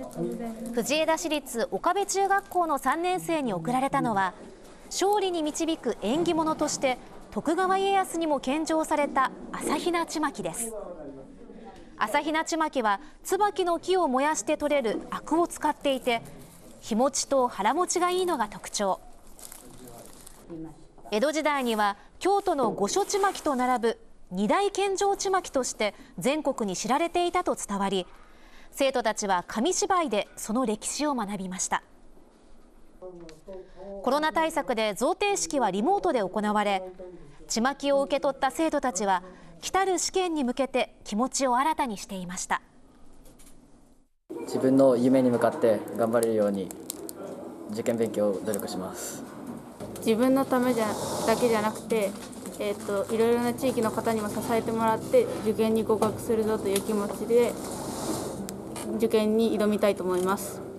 藤枝市立岡部中学校の3年生に贈られたのは、勝利に導く縁起物として徳川家康にも献上された朝比奈ちまきです。朝比奈ちまきは椿の木を燃やして取れる灰汁を使っていて、日持ちと腹持ちがいいのが特徴。江戸時代には京都の御所ちまきと並ぶ二大献上ちまきとして全国に知られていたと伝わり、生徒たちは紙芝居でその歴史を学びました。コロナ対策で贈呈式はリモートで行われ、ちまきを受け取った生徒たちは来たる試験に向けて気持ちを新たにしていました。 自分の夢に向かって頑張れるように受験勉強を努力します。 自分のためだけじゃなくて、いろいろな地域の方にも支えてもらって受験に合格するぞという気持ちで受験に挑みたいと思います。